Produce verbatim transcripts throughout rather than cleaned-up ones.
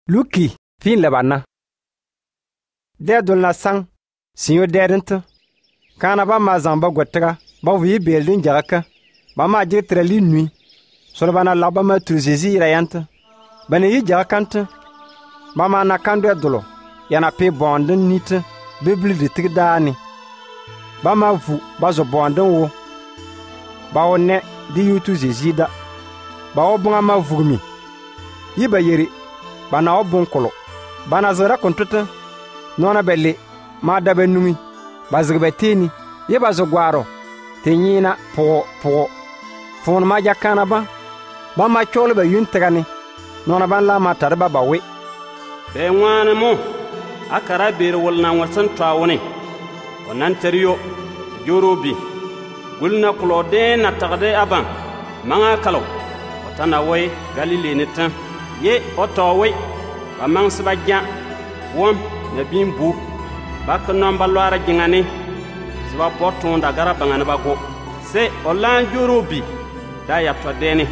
Luki fin labana. Der dul na sang sinyo derint. Kana ba ma zamba gwatega ba wi beldin jaka. Ba ma jitre li nui. Solo bana laba ma truzezi rayant. Bane yi jakant. Ba ma na kando dulo. Yana pe bondin nit bibli de tigdani. Ba ma vu ba zo bondin wo. Ba o ne di yutu zezida. Ba o bunga ma vugmi. Yiba yeri ba na o bunkolo. Ba na zara kontuta. Nona belle ma dabe numi. Ba zigbe teni. Yiba zo gwaro. Tenyina po po. Fon ma jakana ba. Ba ma chole ba yuntegani. Nona ban la ma tarba ba we. Be ngwana mo. Akara bir wolna wasan tawone. Onan teriyo jorobi. Gulna klode na tagde aban. Manga kalo. Otana way Galile netan. Ye otowe. Ba mang sibagya. Wom na bimbu. Bak nomba loara jingane. Siba porton da gara bangane bago. Se olan jorobi. Da ya todene.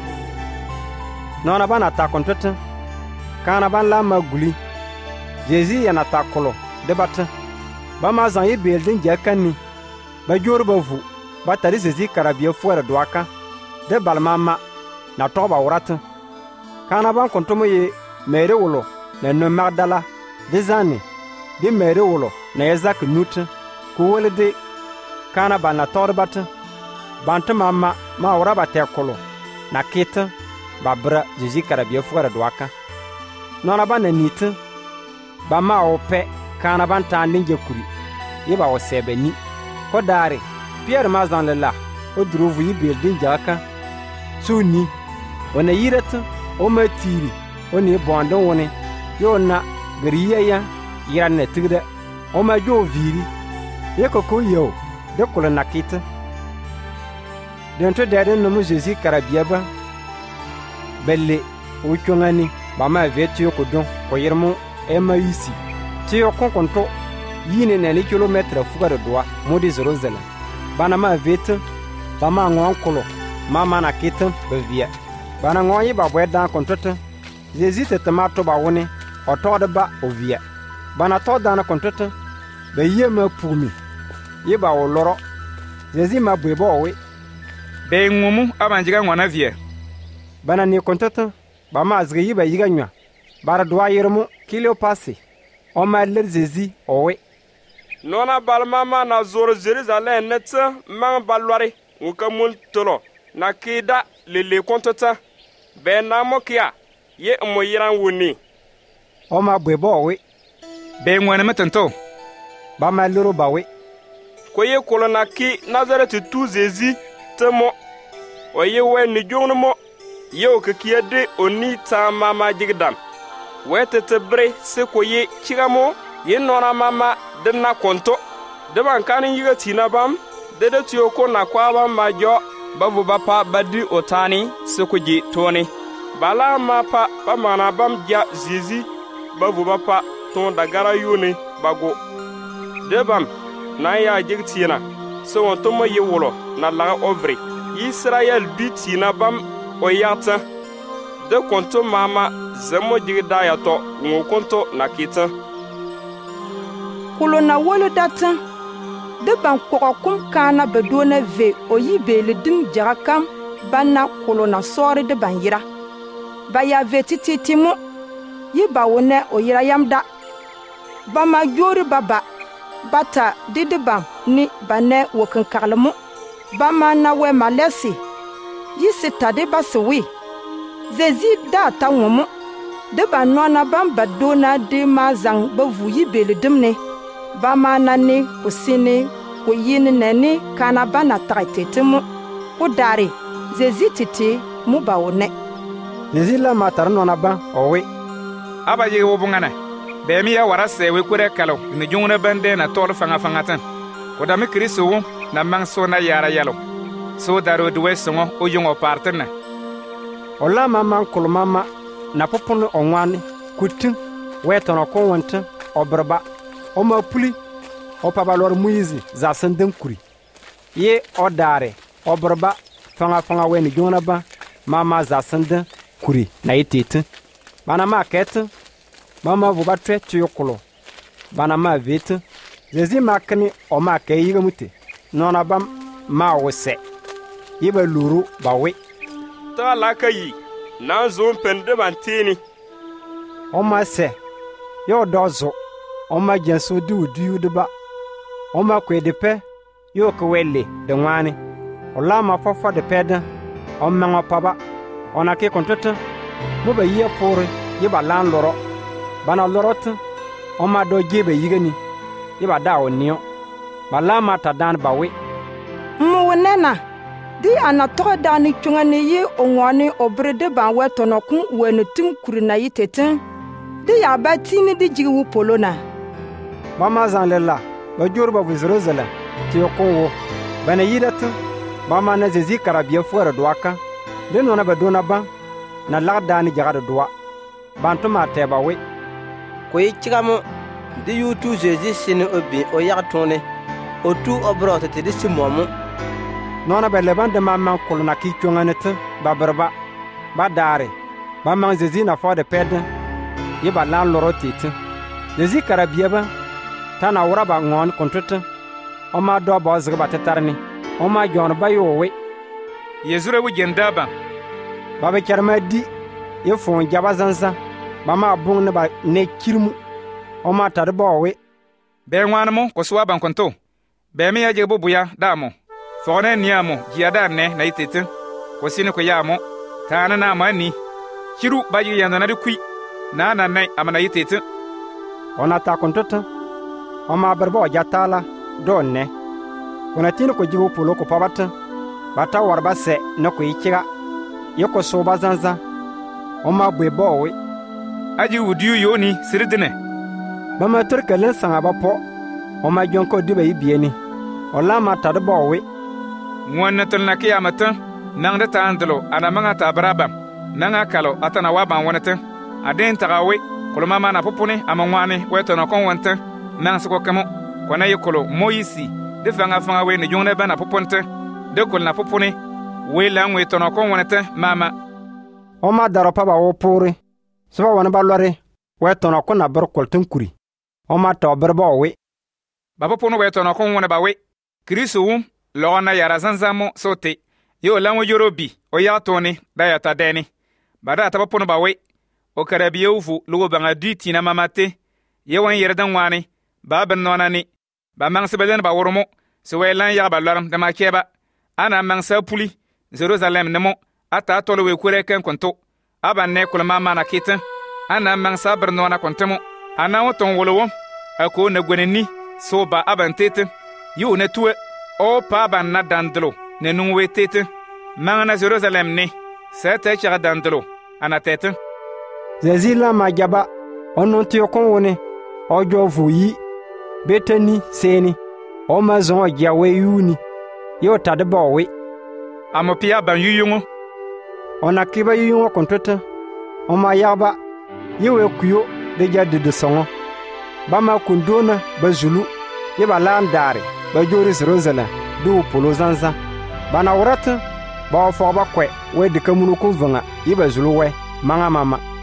Nona bana ta kontete. Kana ban la maguli. Jésus yana ta kolo debat. Ba ma zan yi beldin jakani. Ba jor ba vu. Ba tari Jésus karabia fuera doaka. De balmama na toba urat. Kana ban kontomo ye mere wolo na no Magdala. De zani. Di mere wolo na Isaac nut. Ku wole de kana ban na torbat. Banta mama ma uraba te kolo. Na kit ba bra Jésus karabia fuera doaka. Nona ban na nit. Ba ma o pe kana ban tandin jekuri yiba o sebeni ko dare Pierre ma zan lela o druvu yi beldin jaka suni ona yirat o matiri oni bondon woni yo na griya ya yiran ne tigda o ma jo viri ye ko ko yo de kula nakita dento dade no mo Jésus karabia ba belle o chongani ba ma vetio ko don ko yirmo Emma ici. Tu es content. Yine ne kilomètre fuga de doa modi Jerusalem. Bana ma vite. Bama ngon kolo. Mama na kitten bevia. Bana ngon yi ba bwe dan kontote. Jésus te tomato ba woni. Oto de ba ovia. Bana to dan kontote. Be ye ma pumi. Yi ba o loro. Jésus ma bwe bo we. Be ngumu abanjiga ngwana vie. Bana ni kontote. Bama azge yi ba yiga nya. Bara doa yirmu kilo passé. On m'a l'air Jésus, owe. Nona balmama na zoro Jerusalem neta mang balwari. Ukamul tolo. Na kida lele kontota. Ben namokia. Ye mo yiran wuni. On m'a bwebo owe. Be ngwana metanto. Ba ma loro ba we. Koye kolona ki Nazareth tu Jésus temo. Oye we ni jongno ye o kiede oni ta mama jigdam. Wete te bre se koye chigamo ye nona mama denna konto de ban kanin yiga tina bam de de tiyo ko na kwa bam majo babu bapa badi otani se koji toni bala ma pa ba mana bam ja zizi babu bapa ton dagara yuni bago de bam na ya jigtina se won to mo ye wolo na la ovre Israel bi tina bam o yata de konto mama zemo jigda ya to ngo konto na kita kulo na wolo datan de ban ko kum kana bedona ve oyi bele din jakam banna kulo na sore de ban yira ba ya vetiti timu yi ba wona oyira yamda ba ma jori baba bata dide bam ni bane wokan kalmu ba ma na we malesi yi sitade baswi Jésus da ta womo de ba nona ban badona de ma zang ba vuyi bele dimne ba ma nane ko sine ko yin nane kana bana traitetimu ko dare Jésus titi mu ba wone Jésus la matar nona ban owe aba ye wo bungana be mi ya wara se we kure kalo ni jungna bande na tol fanga fanga tan ko da mi Kristo wo na mang so na yara yalo so daro duwe songo o yongo partner Ola mama kolo mama na popon onwani kutin wetono ko wonta obrba o ma puli o pabalor muizi za sanden kuri ye odare obrba fanga fanga weni jona ba mama za sanden kuri na yitete bana ma ket Mama vu ba twe tu yokolo. Bana ma vete. Zezi makni o ma ke yiga muti. Nona bam ma wose. Yiba luru ba we. Ta la kayi. Na zo pende bantini. O ma se. Yo dozo. O ma jenso du du de ba. O ma kwe de pe. Yo ko wele de ngwani. O la ma fofa de peda. O ma ngopaba. On a ke kontata. Mo ba yie pore. Yiba lan loro. Bana lorot. O ma do jebe yigani. Yiba da onio. Ba la ma ta dan ba we. Mo nena. Di ana to dani chungani yi ongwani obrede ban wetono kun wenu tin kurina yi teten. Di ya ba tini di jiwu polona. Mama zan lela. Ba jor ba vizrozela. Ti yokonwo. Bana yidat. Mama na zezi karabia fuera doaka. De nona ba dona ba. Na la dani jagada doa. Bantu ma te ba we. Ko yi chigamo di yutu zezi sini obi o yaktone. O tu obro te di simomu. Nona ba leban de mamman kulna ki chonganete ba berba ba dare ba man zezi na fo de ped ye ba lan loro tete zezi karabia ba tana wura ba ngon kontete o ma do ba zga ba tetarni o ma jon ba yowe yezure wu gendaba ba be kerma di ye fon jaba zanza ba ma bung ne ba ne kirmu o ma tar ba we be ngwanmo ko suwa ban konto be mi yaje bo buya damo Fone niamo giada ne na itete ko sine ko yamo tana na mani kiru bayi yanda na dikui na na nai amana itete ona ta kontota oma berbo jatala donne kuna tino ko jibo polo ko pabata bata warba se na ko ikiga yoko so bazanza oma bwebo we aji wudiyu yoni sirdine bama turkalen sanga bapo oma jonko dibe ibieni ola mata de bo we Mwana tulna kiyamata nang de tandlo ana manga ta braba nanga kalo atana waban wonata aden tagawe koloma mana popone amangwane weto na kon wonta nang sako kamo kona yekolo moyisi de fanga fanga we ne jongna bana poponta de kolna popone we la weto na kon wonata mama o ma daro pa ba wo pore so wona ba lore weto na kon na ber koltun kuri o ma to ber bo we ba popono weto na kon wona ba we kriso Lona yara zanzamo sote yo lanwo yorobi o ya toni da ya tadeni bada ta pono bawe o karabiye ufu lugo banga duti na mamate ye wan yerdan wani ba ban nonani ba mangse beden ba woromo so welan ya ba laram da makeba ana mangsa puli Jerusalem nemo ata tolo we kure ken konto aba ne kula mama na kitan ana mangsa bernona kontemo ana woton wolowo ako na gweneni so ba abantete yo ne tuwe O pa ban na dandlo ne nungwe tete mangana Jerusalem ne sete chira dandlo ana tete Zezi la majaba onon ti okon woni ojo vuyi beteni seni o mazon jawe yuni yo tade bawe amopia ban yuyungo ona kiba yuyungo kontota o ma yaba yewe kuyo de jadde de songo bama kundona bazulu yeba landare ba jori Jerusalem du polo zanza bana wurata ba fo ba kwe we de kamunu kun vanga yiba zulu we manga mama